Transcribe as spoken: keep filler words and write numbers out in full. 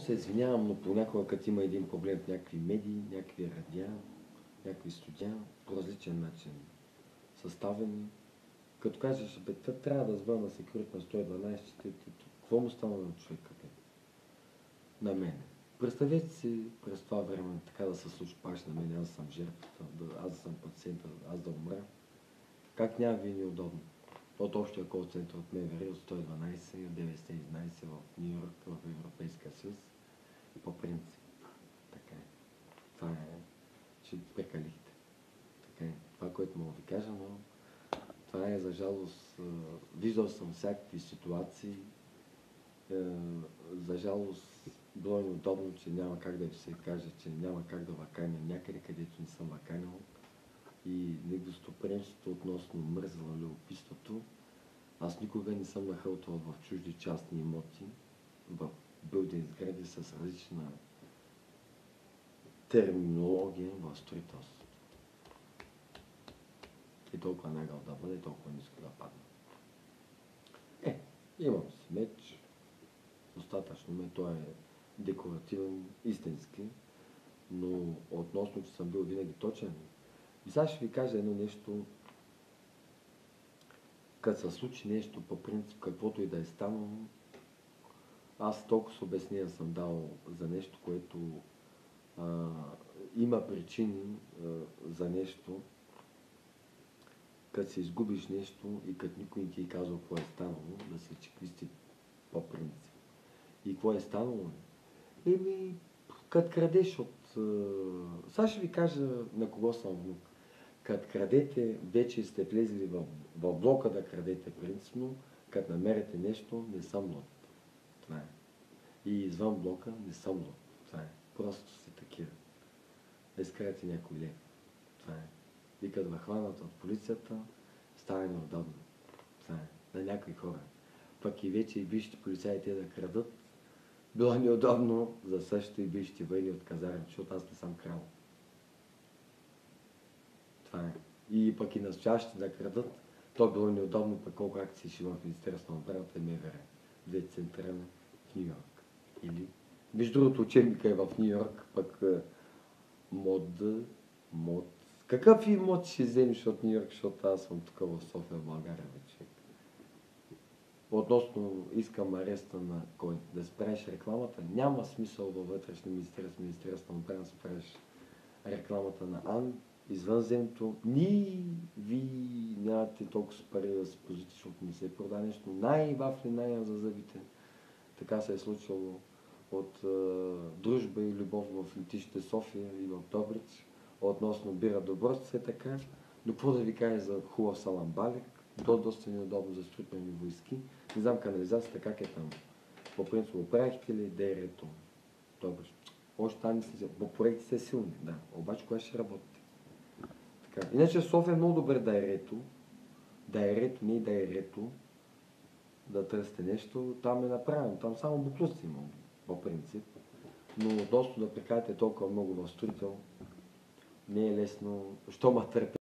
се извинявам, но понякога като има един проблем в някакви медии, някакви радиа, някакви студия, по различен начин съставени, като кажеш, бе, трябва да звъна секюрит на сто и дванайсет, какво му става на човека, бе? На мене. Представете си през това време така да се случи паш на мен, аз съм жертвата, да, аз съм пациента, аз да умра. Как няма ви неудобно? От общия кол-център от МВР, от сто и дванайсет и от деветстотин и единайсет в Нью Йорк, в Европейския съюз. По принцип. Така е. Това е, че прекалихте. Така е. Това, което мога ви кажа, но това е за жалост. Виждал съм всякакви ситуации. За жалост било е удобно, че няма как да ви се каже, че няма как да ваканя някъде, където не съм ваканял. И негостоприемството относно мързала любопитството. Аз никога не съм нахълтвал в чужди частни имоти, в билдинг сгради с различна терминология в строителството. И толкова нагъл да бъде, толкова ниско да падне. Е, имам си меч, достатъчно ме, той е декоративен, истински, но относно, че съм бил винаги точен. И сега ще ви кажа едно нещо, като се случи нещо по принцип, каквото и да е станало, аз толкова с обяснения съм дал за нещо, което а, има причини а, за нещо, като се изгубиш нещо и като никой не ти е казал какво е станало, да се чеквисти по принцип. И какво е станало? Еми, като крадеш от... А... Сега ще ви кажа на кого съм внук. Като крадете, вече сте влезли в, в блока да крадете принципно, като намерите нещо, не съм лот. Това е. И извън блока не съм лот. Това е. Просто сте такива. Да изкарате някой лев. Това е. И като хванат от полицията, става неудобно. Това е. На някои хора. Пък и вече и бившите полицаи те да крадат, било неудобно за същото и бившите войни от казарм, защото аз не съм крал. Това е. И пък и настоящите да крадат, то било неудобно, пък колко акции ще има в Министерството на отбраната и МВР. Две центъра в Нью Йорк. Или, между другото, учебника е в Нью Йорк, пък мод, мод. Какъв и мод ще вземеш от Нью Йорк, защото аз съм тук в София, в България вече. Относно искам ареста на кой? Да спреш рекламата? Няма смисъл във вътрешни министерство, Министерство на отбрана да спреш рекламата на Ан. Извънземното, ни ви нямате толкова пари да се позите, защото не се прода нещо. Най-вафли, най-я за зъбите. Така се е случило от е, дружба и любов в летище София и в Добрич. Относно бира Доброс, е така. Но какво да ви кажа за хубав саламбалик, то доста неудобно за строителни войски. Не знам канализацията как е там. По принцип, оправихте ли ДР-то? Добрич. Още там не си... Проекти са силни, да. Обаче кога ще работите? Така. Иначе София е много добре да е рето. Да е рето, не да е рето. Да търсите нещо, там е направено. Там само буклуци има, по принцип. Но доста да прекарате толкова много в строител, не е лесно. Що ма търпи